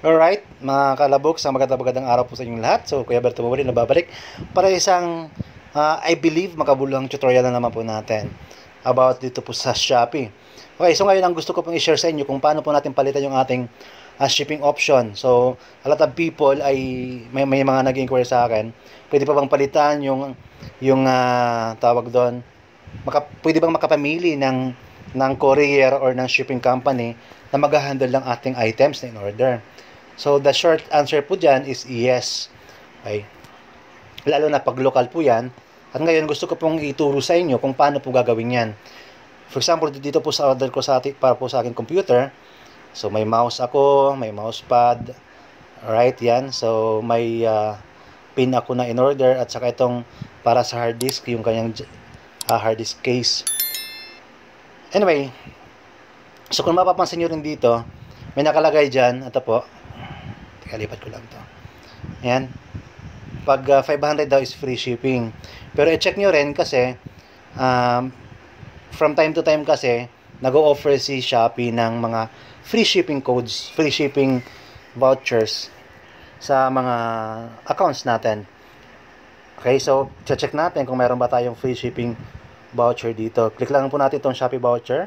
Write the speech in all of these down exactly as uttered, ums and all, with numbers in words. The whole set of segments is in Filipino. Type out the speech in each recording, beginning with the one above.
Alright, mga kalabok, sa magandang araw po sa inyong lahat. So, Kuya Berto Mawali, nababalik para isang, uh, I believe, makabuluhang tutorial na naman po natin about dito po sa Shopee. Okay, so ngayon ang gusto ko pong i-share sa inyo kung paano po natin palitan yung ating uh, shipping option. So, a lot of people ay, may, may mga nag-inquire sa akin, pwede pa bang palitan yung, yung uh, tawag doon, maka, pwede bang makapamili ng, ng courier or ng shipping company na mag-handle ng ating items na in order. So, the short answer po dyan is yes. Okay. Lalo na pag local po yan. At ngayon, gusto ko pong ituro sa inyo kung paano po gagawin yan. For example, dito po sa order ko sa ating, para po sa aking computer. So, may mouse ako, may mousepad. Alright, yan. So, may uh, pin ako na in order. At saka itong para sa hard disk, yung kanyang uh, hard disk case. Anyway, so kung mapapansin nyo rin dito, may nakalagay dyan, ito po, lipat ko lang to. Ayan. Pag uh, five hundred daw is free shipping. Pero i-check nyo rin kasi um, from time to time kasi nag-o-offer si Shopee ng mga free shipping codes, free shipping vouchers sa mga accounts natin. Okay, so check natin kung meron ba tayong free shipping voucher dito. Click lang po natin itong Shopee voucher.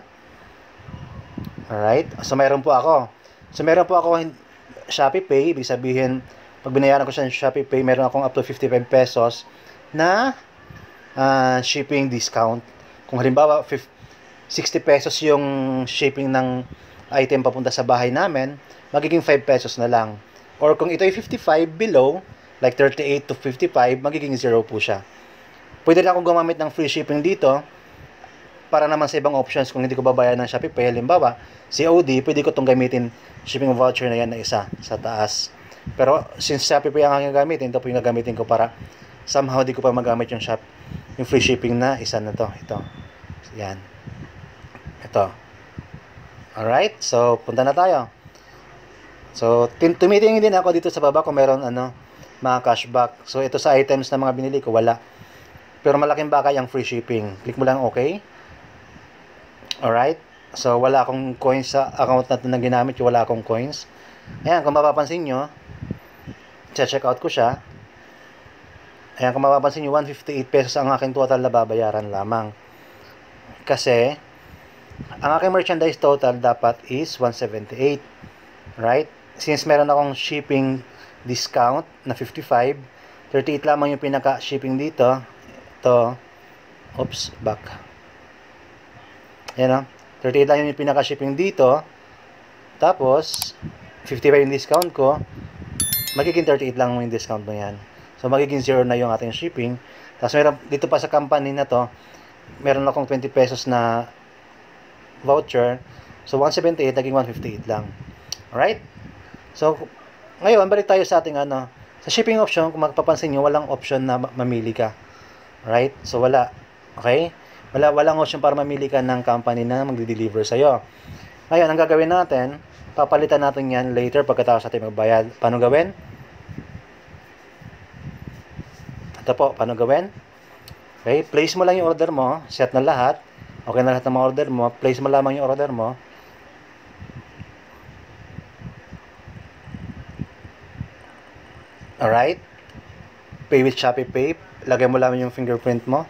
Alright. So meron po ako. So meron po ako Shopee Pay, ibig sabihin, pag binayaran ko siya ng Shopee Pay, meron akong up to fifty-five pesos na uh, shipping discount. Kung halimbawa, sixty pesos yung shipping ng item papunta sa bahay namin, magiging five pesos na lang. Or kung ito ay fifty-five below, like thirty-eight to fifty-five, magiging zero po siya. Pwede na akong gumamit ng free shipping dito, para naman sa ibang options kung hindi ko babayaran ng Shopee Pay. Halimbawa, C O D, pwede ko itong gamitin shipping voucher na yan na isa sa taas. Pero since Shopee Pay ang aking gamitin, ito po yung gagamitin ko para somehow di ko pa magamit yung shop, yung free shipping na isa na to. Ito. Yan. Ito. Alright. So, punta na tayo. So, tumitingin din ako dito sa baba kung meron ano, mga cashback. So, ito sa items na mga binili ko, wala. Pero malaking bagay ang free shipping. Click mo lang okay. Alright. So, wala akong coins sa account natin na ginamit. Wala akong coins. Ayan, kung mapapansin nyo, check out ko siya. Ayan, kung mapapansin nyo, one hundred fifty-eight pesos ang aking total na babayaran lamang. Kasi, ang aking merchandise total dapat is one hundred seventy-eight. Right? Since meron akong shipping discount na fifty-five, thirty-eight lamang yung pinaka-shipping dito. Ito. Oops, back. Ayan o. thirty-eight lang yung pinaka-shipping dito. Tapos, fifty-five yung discount ko. Magiging thirty-eight lang yung discount mo yan. So, magiging zero na yung ating shipping. Tapos, meron, dito pa sa company na to, meron akong twenty pesos na voucher. So, one hundred seventy-eight, naging one hundred fifty-eight lang. Alright? So, ngayon, balik tayo sa ating ano. Sa shipping option, kung magpapansin nyo, walang option na mamili ka. Alright? So, wala. Okay? Wala, walang option para mamili ka ng company na magde-deliver sa'yo. Ngayon, ang gagawin natin, papalitan natin yan later pagkatapos natin magbayad. Paano gawin? Ito po, paano gawin? Okay, place mo lang yung order mo, set na lahat. Okay na lahat ng mga order mo, place mo lamang yung order mo. Alright? Pay with Shopee Pay. Lagay mo lamang yung fingerprint mo.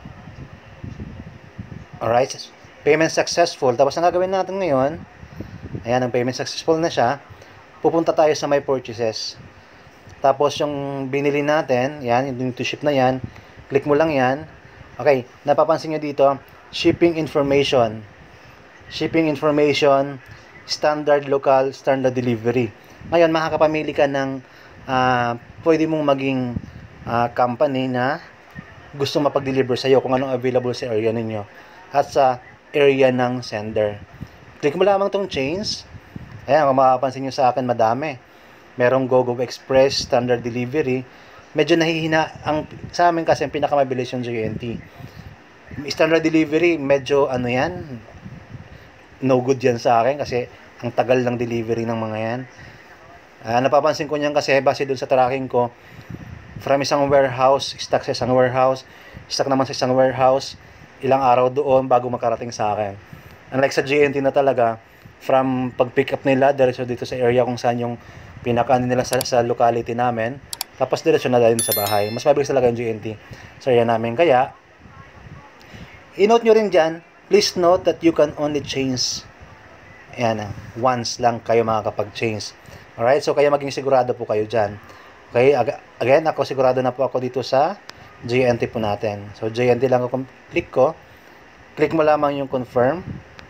Alright? Payment successful. Tapos ang gagawin natin ngayon, ayan, ang payment successful na siya. Pupunta tayo sa My Purchases. Tapos yung binili natin, yan, yung to ship na yan, click mo lang yan. Okay, napapansin nyo dito, shipping information. Shipping information, standard local, standard delivery. Ngayon, makakapamili ka ng uh, pwede mong maging uh, company na gusto mapag-deliver sa iyo kung anong available sa area ninyo at sa area ng sender. Click mo lamang tong change. Ayan, kung makapansin nyo sa akin, madami. Merong GoGo Express, Standard Delivery. Medyo nahihina. Ang, sa amin kasi, ang pinakamabilis yung J N T. Standard Delivery, medyo ano yan, no good yan sa akin kasi ang tagal ng delivery ng mga yan. Uh, napapansin ko niyan kasi base dun sa tracking ko, from isang warehouse, stock sa isang warehouse, stock naman sa isang warehouse, ilang araw doon bago makarating sa akin. Unlike sa J N T na talaga, from pag-pick up nila diretso dito sa area kung saan yung pinaka nila sa, sa locality namin, tapos diretso na din sa bahay. Mas mabilis talaga yung G N T sa area namin. Kaya, i-note nyo rin dyan, please note that you can only change, ayan, once lang kayo makakapag-change. Alright, so kaya maging sigurado po kayo dyan. Okay, again, ako sigurado na po ako dito sa G N T po natin. So, G N T lang ako click ko. Click mo lamang yung confirm.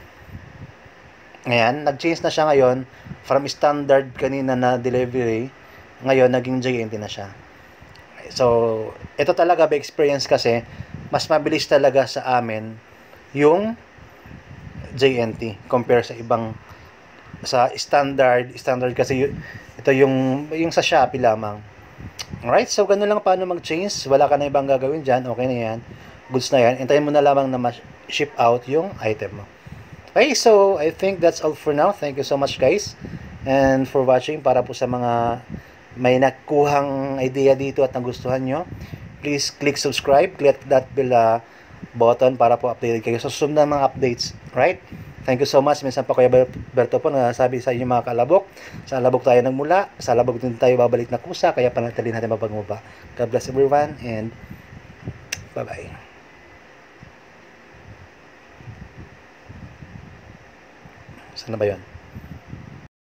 Ayan, nag-change na siya ngayon from standard kanina na delivery, ngayon naging J N T na siya. So, ito talaga by experience kasi mas mabilis talaga sa amin yung J N T compare sa ibang sa standard, standard kasi ito yung yung sa Shopee lamang. Alright, so ganun lang paano mag-change. Wala ka na ibang gagawin dyan, okay na yan. Goods na yan. Hintayin mo na lamang na ma-ship out yung item mo. Okay, so I think that's all for now. Thank you so much guys and for watching. Para po sa mga may nakuhang idea dito at nagustuhan nyo, please click subscribe, click that bell uh, button para po updated kayo sa susunod na mga updates. Right? Thank you so much. Minsan pa Kuya Berto po na sabi sa inyo mga kalabok, sa labok tayo nagmula, sa labok din tayo babalik na kusa, kaya panatili natin mapagmuba. God bless everyone and bye-bye. Saan na ba yun?